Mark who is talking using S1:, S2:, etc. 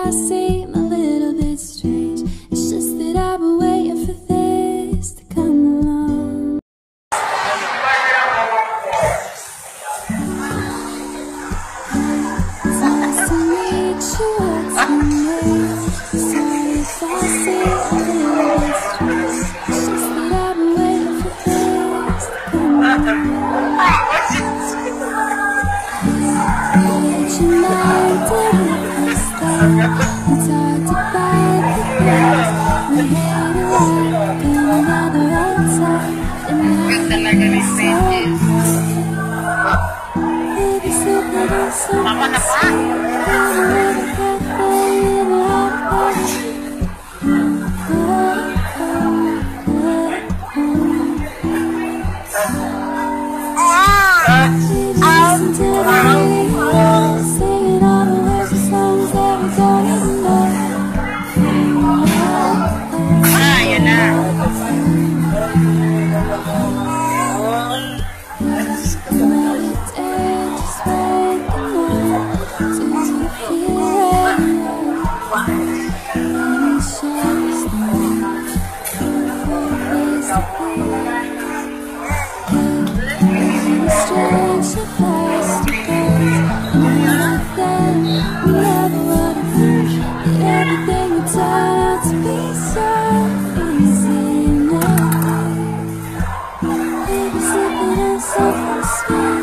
S1: I seem a little bit strange. It's just that I've been waiting for this to come along. It's nice to meet you, what's your name? Sorry if I seem a little bit strange. It's just that I've been waiting for this to come along. It's hard to bite the things we hate alike in another old time. And now it's so maybe something on something sweet. A little cafe in a hot place. Listen to the radio, singing all the words of songs that we don't even know.
S2: Yan na.
S1: Everything would turn out to be so easy now. Maybe sipping on something sweet.